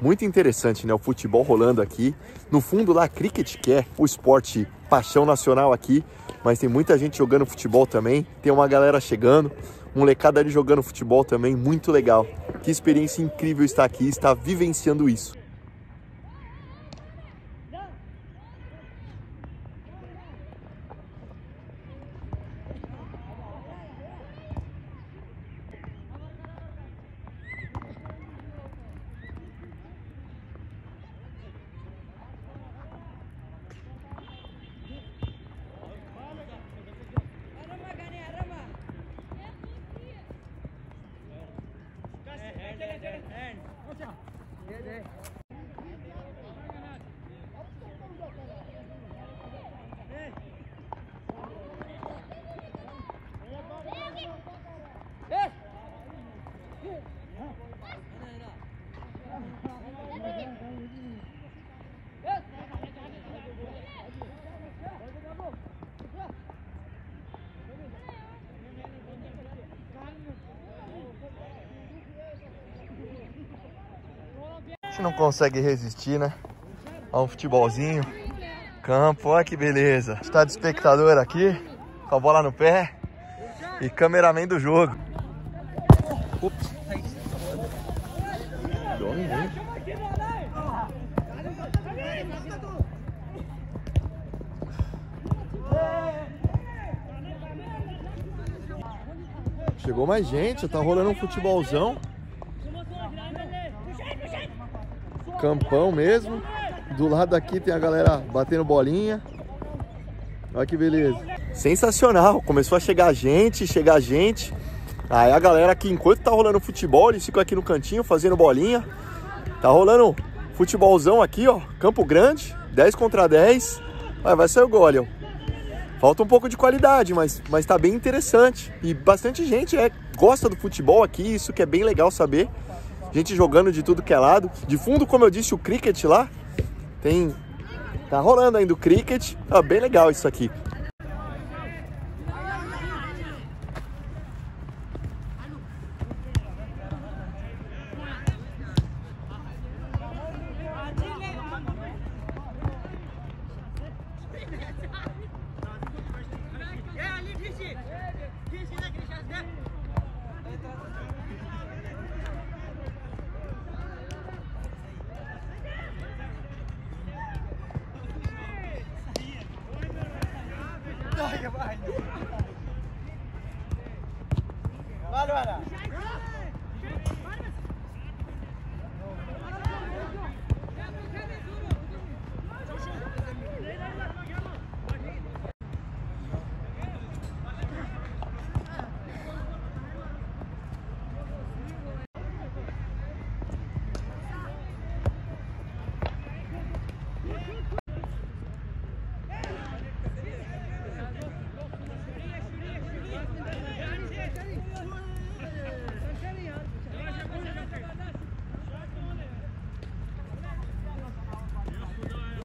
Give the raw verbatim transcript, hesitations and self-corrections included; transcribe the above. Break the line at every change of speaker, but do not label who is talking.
Muito interessante, né? O futebol rolando aqui. No fundo lá, cricket, que é o esporte paixão nacional aqui. Mas tem muita gente jogando futebol também. Tem uma galera chegando. Molecada ali jogando futebol também. Muito legal. Que experiência incrível estar aqui, estar vivenciando isso. A gente não consegue resistir, né? A um futebolzinho. Campo, olha que beleza. Está de espectador aqui, com a bola no pé. E cameraman do jogo. Ups. Chegou mais gente, tá rolando um futebolzão. Campão mesmo. Do lado aqui tem a galera batendo bolinha. Olha que beleza. Sensacional. Começou a chegar gente, chegar gente. Aí a galera aqui, enquanto tá rolando futebol, eles ficam aqui no cantinho fazendo bolinha. Tá rolando futebolzão aqui, ó. Campo grande, dez contra dez. Vai, vai sair o gol, ó. Falta um pouco de qualidade, mas, mas tá bem interessante. E bastante gente é, gosta do futebol aqui, isso que é bem legal saber. Gente jogando de tudo que é lado. De fundo, como eu disse, o cricket lá. Tem... Tá rolando ainda o cricket. Ah, bem legal isso aqui.
Vale, vale.